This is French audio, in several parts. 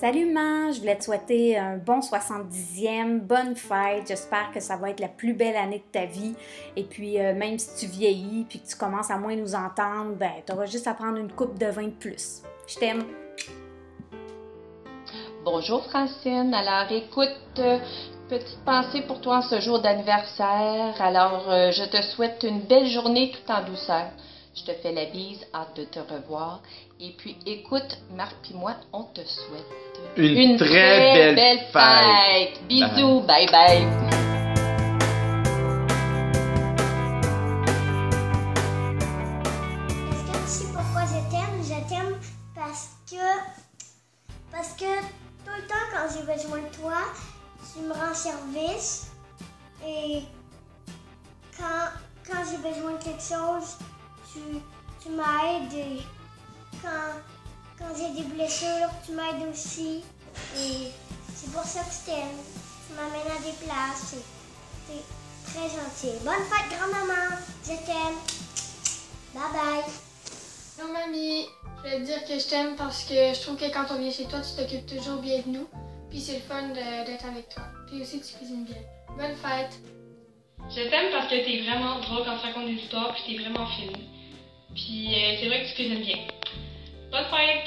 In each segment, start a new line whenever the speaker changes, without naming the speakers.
Salut man, je voulais te souhaiter un bon 70e, bonne fête. J'espère que ça va être la plus belle année de ta vie. Et puis même si tu vieillis puis que tu commences à moins nous entendre, ben tu auras juste à prendre une coupe de vin de plus. Je t'aime.
Bonjour Francine, alors écoute, petite pensée pour toi en ce jour d'anniversaire. Alors je te souhaite une belle journée tout en douceur. Je te fais la bise, hâte de te revoir. Et puis écoute, Marc et moi, on te souhaite
une très belle fête.
Bisous, bye bye.
Est-ce que tu sais pourquoi je t'aime? Je t'aime parce que tout le temps quand j'ai besoin de toi, tu me rends service. Et quand j'ai besoin de quelque chose, tu m'aides. Et quand j'ai des blessures, tu m'aides aussi. Et c'est pour ça que je t'aime. Tu m'amènes à des places. T'es très gentil. Bonne fête, grand-maman. Je t'aime. Bye bye.
Non, mamie, je voulais te dire que je t'aime parce que je trouve que quand on vient chez toi, tu t'occupes toujours bien de nous. Puis c'est le fun d'être avec toi. Puis aussi, tu cuisines bien. Bonne fête.
Je t'aime parce que t'es vraiment drôle quand tu racontes des histoires, puis t'es vraiment fine. Puis c'est vrai que tu cuisines bien. Bonne fête!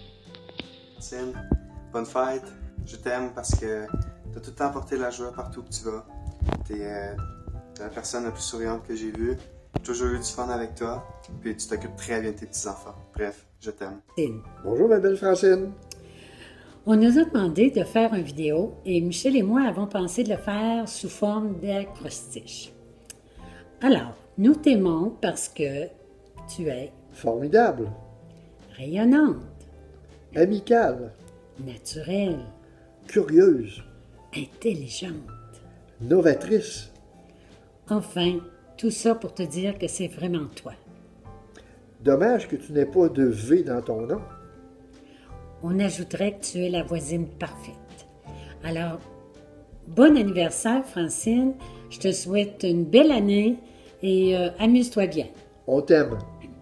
Tim, bonne fête. Je t'aime parce que t'as tout le temps apporté la joie partout où tu vas. T'es la personne la plus souriante que j'ai vue. J'ai toujours eu du fun avec toi. Puis tu t'occupes très bien de tes petits-enfants. Bref, je t'aime.
Bonjour ma belle Francine.
On nous a demandé de faire une vidéo et Michel et moi avons pensé de le faire sous forme d'acrostiche. Alors, nous t'aimons parce que tu es
Formidable,
rayonnante,
amicale,
naturelle,
curieuse,
intelligente.
novatrice.
Enfin, tout ça pour te dire que c'est vraiment toi.
Dommage que tu n'aies pas de V dans ton nom.
On ajouterait que tu es la voisine parfaite. Alors, bon anniversaire Francine, je te souhaite une belle année et amuse-toi bien.
On t'aime.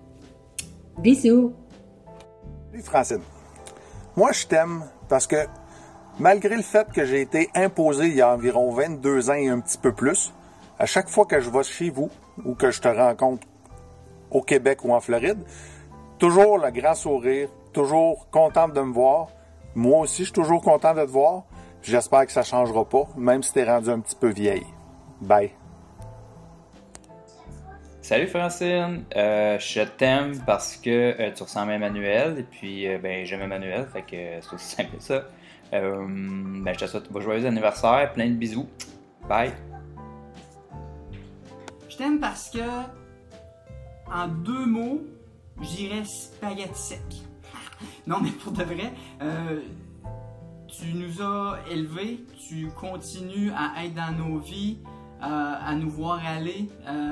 Bisous!
Salut Francine. Moi, je t'aime parce que malgré le fait que j'ai été imposé il y a environ 22 ans et un petit peu plus, à chaque fois que je vais chez vous ou que je te rencontre au Québec ou en Floride, toujours le grand sourire, toujours contente de me voir. Moi aussi, je suis toujours content de te voir. J'espère que ça ne changera pas, même si tu es rendu un petit peu vieille. Bye.
Salut Francine, je t'aime parce que tu ressembles à Emmanuel et puis j'aime Emmanuel, fait que c'est aussi simple que ça. Je te souhaite un joyeux anniversaire, plein de bisous, bye!
Je t'aime parce que, en 2 mots, je dirais spaghetti sec. Non mais pour de vrai, tu nous as élevés, tu continues à être dans nos vies, à nous voir aller.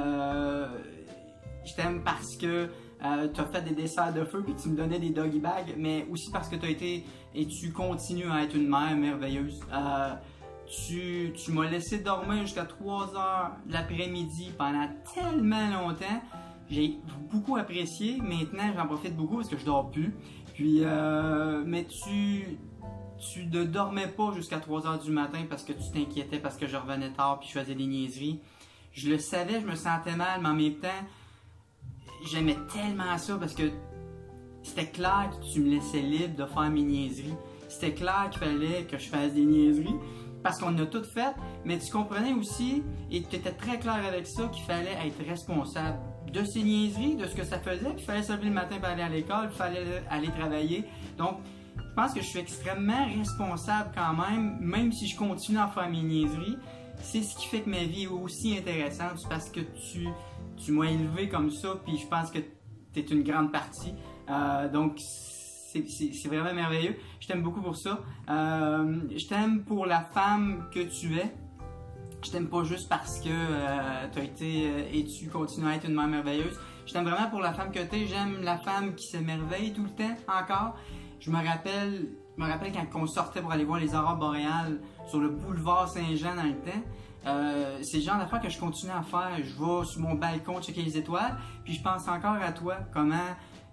Je t'aime parce que tu as fait des desserts de feu puis tu me donnais des doggy bags, mais aussi parce que tu as été et tu continues à être une mère merveilleuse. Tu m'as laissé dormir jusqu'à 3 heures l'après-midi pendant tellement longtemps. J'ai beaucoup apprécié. Maintenant, j'en profite beaucoup parce que je dors plus. Puis, mais tu ne dormais pas jusqu'à 3 heures du matin parce que tu t'inquiétais parce que je revenais tard puis je faisais des niaiseries. Je le savais, je me sentais mal, mais en même temps, j'aimais tellement ça parce que c'était clair que tu me laissais libre de faire mes niaiseries. C'était clair qu'il fallait que je fasse des niaiseries parce qu'on a tout fait, mais tu comprenais aussi et tu étais très clair avec ça qu'il fallait être responsable de ces niaiseries, de ce que ça faisait, puis il fallait se lever le matin pour aller à l'école, il fallait aller travailler. Donc, je pense que je suis extrêmement responsable quand même si je continue à faire mes niaiseries. C'est ce qui fait que ma vie est aussi intéressante, c'est parce que tu m'as élevé comme ça, puis je pense que tu es une grande partie. Donc, c'est vraiment merveilleux. Je t'aime beaucoup pour ça. Je t'aime pour la femme que tu es. Je t'aime pas juste parce que tu as été et tu continues à être une mère merveilleuse. Je t'aime vraiment pour la femme que tu es. J'aime la femme qui s'émerveille tout le temps encore. Je me rappelle quand on sortait pour aller voir les aurores boréales sur le boulevard Saint-Jean dans le temps. C'est le genre d'affaires que je continue à faire. Je vais sur mon balcon checker les étoiles, puis je pense encore à toi, comment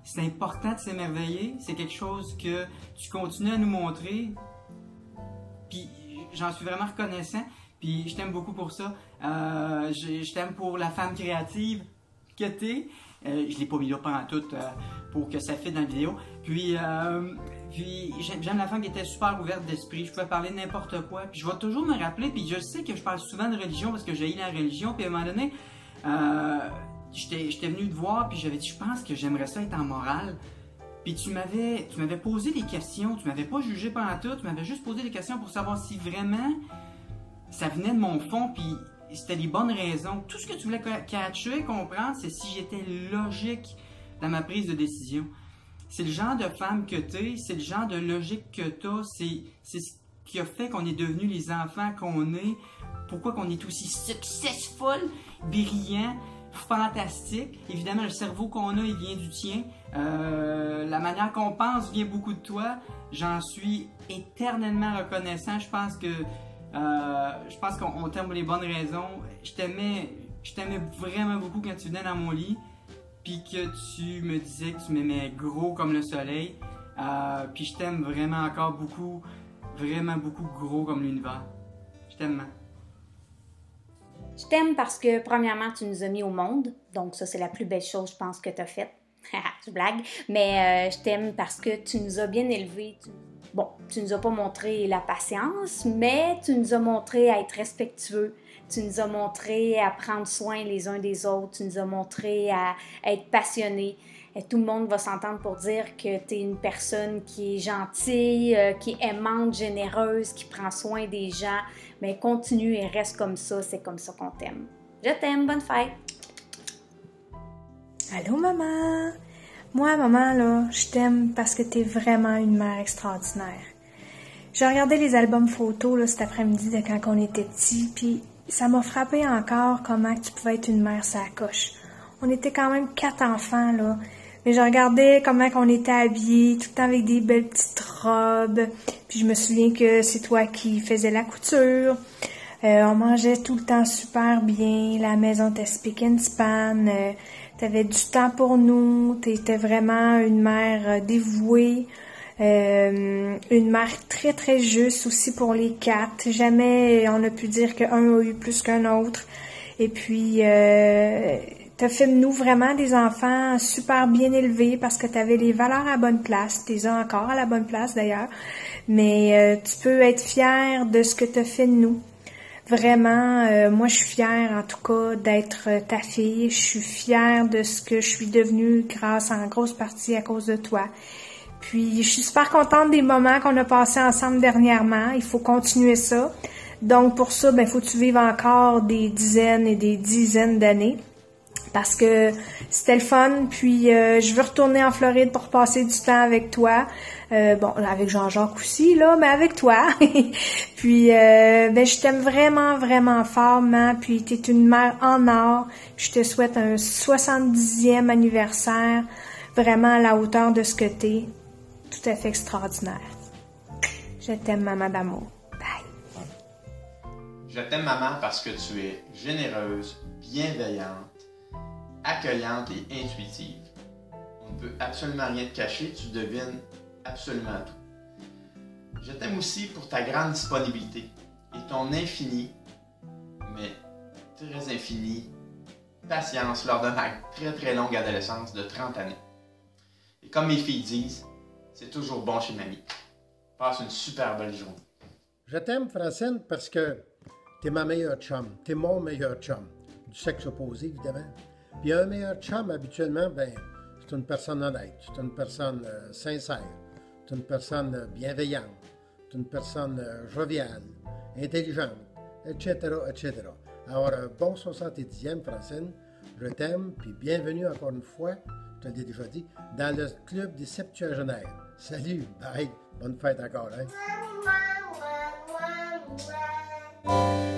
c'est important de s'émerveiller. C'est quelque chose que tu continues à nous montrer. Puis j'en suis vraiment reconnaissant. Puis je t'aime beaucoup pour ça. Je t'aime pour la femme créative que t'es. Je l'ai pas mis là pendant tout pour que ça fitte dans la vidéo. Puis j'aime la femme qui était super ouverte d'esprit. Je pouvais parler de n'importe quoi. Puis je vais toujours me rappeler. Puis je sais que je parle souvent de religion parce que j'ai eu la religion. Puis à un moment donné, j'étais venu te voir. Puis j'avais dit, je pense que j'aimerais ça être en morale. Puis tu m'avais posé des questions. Tu m'avais pas jugé pendant tout. Tu m'avais juste posé des questions pour savoir si vraiment ça venait de mon fond. Puis c'était les bonnes raisons. Tout ce que tu voulais catcher, comprendre, c'est si j'étais logique dans ma prise de décision. C'est le genre de femme que t'es, c'est le genre de logique que t'as, c'est ce qui a fait qu'on est devenus les enfants qu'on est, pourquoi qu'on est aussi successful, brillant, fantastique. Évidemment, le cerveau qu'on a, il vient du tien. La manière qu'on pense vient beaucoup de toi. J'en suis éternellement reconnaissant. Je pense qu'on t'aime pour les bonnes raisons. Je t'aimais vraiment beaucoup quand tu venais dans mon lit, puis que tu me disais que tu m'aimais gros comme le soleil. Puis je t'aime vraiment encore beaucoup, vraiment beaucoup gros comme l'univers. Je t'aime.
Je t'aime parce que, premièrement, tu nous as mis au monde. Donc ça, c'est la plus belle chose, je pense, que tu as faite. Je blague. Mais je t'aime parce que tu nous as bien élevés. Bon, tu nous as pas montré la patience, mais tu nous as montré à être respectueux. Tu nous as montré à prendre soin les uns des autres. Tu nous as montré à être passionnés. Et tout le monde va s'entendre pour dire que tu es une personne qui est gentille, qui est aimante, généreuse, qui prend soin des gens. Mais continue et reste comme ça. C'est comme ça qu'on t'aime. Je t'aime. Bonne fête!
Allô, maman? Moi, maman, là, je t'aime parce que t'es vraiment une mère extraordinaire. J'ai regardé les albums photos là, cet après-midi de quand on était petits, puis ça m'a frappé encore comment tu pouvais être une mère sur la coche. On était quand même 4 enfants, là. Mais je regardais comment on était habillés, tout le temps avec des belles petites robes. Puis je me souviens que c'est toi qui faisais la couture. On mangeait tout le temps super bien. La maison était spick and span. T'avais du temps pour nous. T'étais vraiment une mère dévouée. Une mère très très juste aussi pour les 4. Jamais on a pu dire qu'un a eu plus qu'un autre. Et puis t'as fait de nous vraiment des enfants super bien élevés parce que t'avais les valeurs à bonne place. T'es encore à la bonne place d'ailleurs. Mais tu peux être fière de ce que t'as fait de nous. Vraiment, moi je suis fière en tout cas d'être ta fille. Je suis fière de ce que je suis devenue grâce en grosse partie à cause de toi. Puis je suis super contente des moments qu'on a passés ensemble dernièrement. Il faut continuer ça. Donc pour ça, ben faut que tu vives encore des dizaines et des dizaines d'années. Parce que c'était le fun. Puis je veux retourner en Floride pour passer du temps avec toi. Bon, avec Jean-Jacques aussi, là, mais avec toi. Puis, ben, je t'aime vraiment, vraiment fort, maman. Puis, t'es une mère en or. Puis, je te souhaite un 70e anniversaire, vraiment à la hauteur de ce que t'es. Tout à fait extraordinaire. Je t'aime, maman d'amour. Bye.
Je t'aime, maman, parce que tu es généreuse, bienveillante, accueillante et intuitive. On ne peut absolument rien te cacher, tu devines absolument tout. Je t'aime aussi pour ta grande disponibilité et ton infini, mais très infini, patience lors de ma très très longue adolescence de 30 années. Et comme mes filles disent, c'est toujours bon chez mamie. Passe une super belle journée.
Je t'aime, Francine, parce que t'es ma meilleure chum. T'es mon meilleur chum. Du sexe opposé, évidemment. Puis un meilleur chum, habituellement, ben, c'est une personne honnête, c'est une personne sincère, c'est une personne bienveillante, c'est une personne joviale, intelligente, etc., etc. Alors, bon 70e, Francine, je t'aime, puis bienvenue encore une fois, je te l'ai déjà dit, dans le club des septuagénaires. Salut, bye, bonne fête encore, hein?